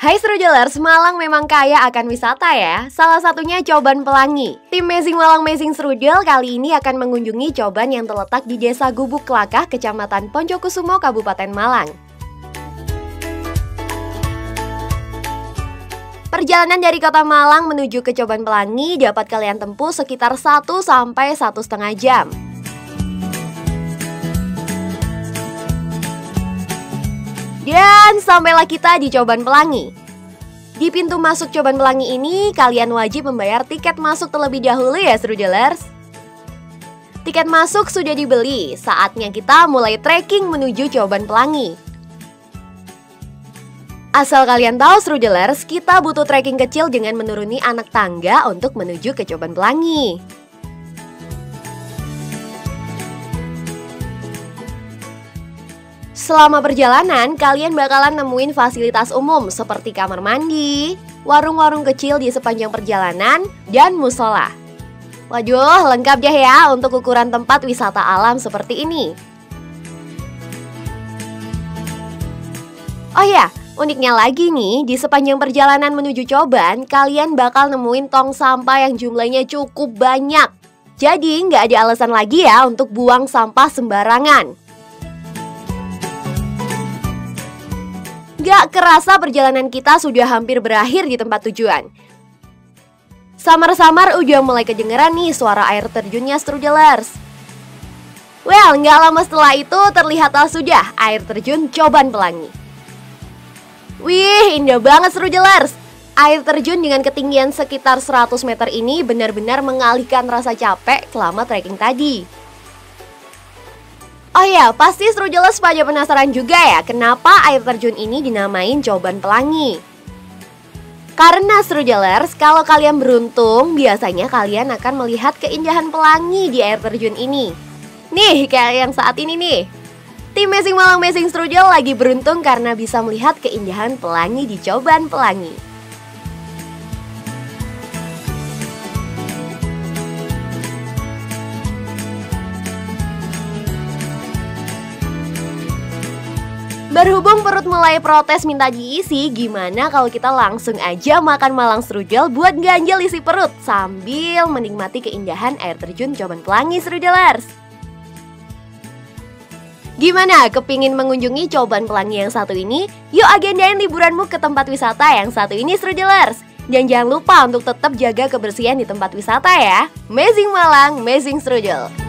Hai Strudgelers, Malang memang kaya akan wisata ya. Salah satunya Coban Pelangi. Tim Mazing Malang Mazing Strudel kali ini akan mengunjungi Coban yang terletak di Desa Gubuk Kelakah, Kecamatan Poncokusumo, Kabupaten Malang. Perjalanan dari kota Malang menuju ke Coban Pelangi dapat kalian tempuh sekitar 1 sampai 1,5 jam. Dan sampailah kita di Coban Pelangi. Di pintu masuk Coban Pelangi ini, kalian wajib membayar tiket masuk terlebih dahulu ya Strudgelers. Tiket masuk sudah dibeli, saatnya kita mulai trekking menuju Coban Pelangi. Asal kalian tahu Strudgelers, kita butuh trekking kecil dengan menuruni anak tangga untuk menuju ke Coban Pelangi. Selama perjalanan, kalian bakalan nemuin fasilitas umum seperti kamar mandi, warung-warung kecil di sepanjang perjalanan, dan musola. Waduh, lengkap deh ya untuk ukuran tempat wisata alam seperti ini. Oh ya, uniknya lagi nih, di sepanjang perjalanan menuju Coban, kalian bakal nemuin tong sampah yang jumlahnya cukup banyak. Jadi, nggak ada alasan lagi ya untuk buang sampah sembarangan. Gak kerasa perjalanan kita sudah hampir berakhir di tempat tujuan. Samar-samar udah mulai kedengeran nih suara air terjunnya Strudgelers. Well, gak lama setelah itu terlihatlah sudah air terjun Coban Pelangi. Wih, indah banget Strudgelers. Air terjun dengan ketinggian sekitar 100 meter ini benar-benar mengalihkan rasa capek selama trekking tadi. Oh ya, pasti Strudgelers pada penasaran juga ya kenapa air terjun ini dinamain Coban Pelangi. Karena Strudgelers, kalau kalian beruntung, biasanya kalian akan melihat keindahan pelangi di air terjun ini. Nih, kayak yang saat ini nih. Tim Mazing Malang Mazing Strudel lagi beruntung karena bisa melihat keindahan pelangi di Coban Pelangi. Berhubung perut mulai protes minta diisi, gimana kalau kita langsung aja makan Malang Strudel buat ganjel isi perut sambil menikmati keindahan air terjun Coban Pelangi Strudgelers. Gimana, kepingin mengunjungi Coban Pelangi yang satu ini? Yuk agendain liburanmu ke tempat wisata yang satu ini Strudgelers. Dan jangan lupa untuk tetap jaga kebersihan di tempat wisata ya. Mazing Malang, Mazing Strudel.